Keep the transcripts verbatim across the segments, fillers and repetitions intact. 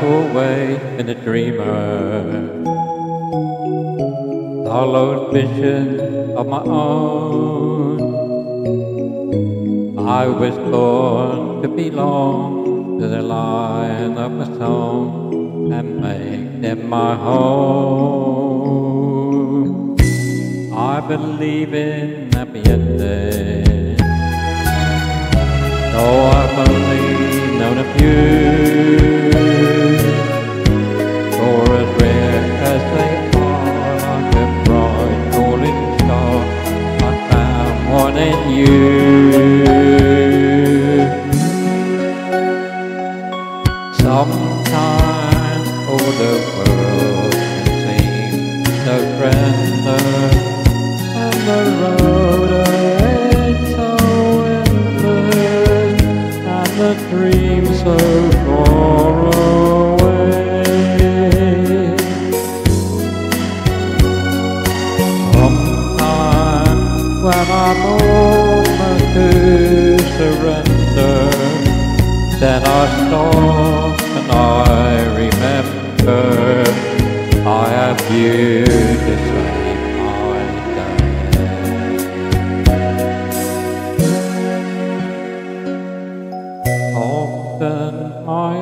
always been a dreamer, followed visions of my own. I was born to belong to the line of a song and make them my home. I believe in happy endings, though I've only known a few. For as rare as they are, like a bright falling star, I found one in you. Sometimes all the world can seem so grander, and the road ahead so endless, and the dream so far away. Sometimes when I'm almost to surrender, then I stop and I remember I have you to save my day. Often my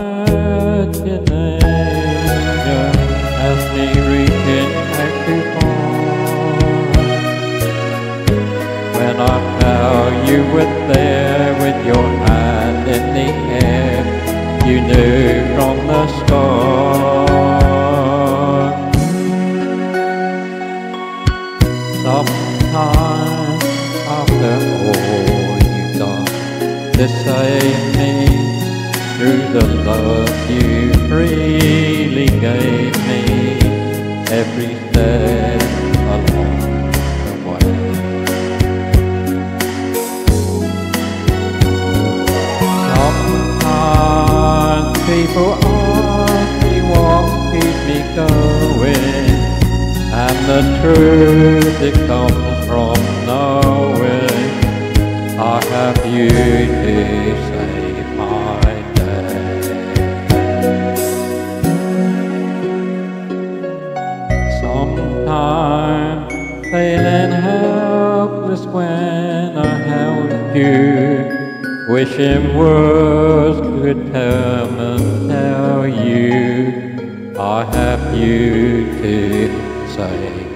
imagination has me reaching back too far. When I felt you were there with your hand in the air, you knew from the start. Sometimes after all you've done to save me, through the love you freely gave me, every step along the way. Sometimes people ask me what keeps me going, and the truth it comes from knowing I have you to save my day. Sometimes feeling helpless when I held you, wishing words could come and tell you I have you to say.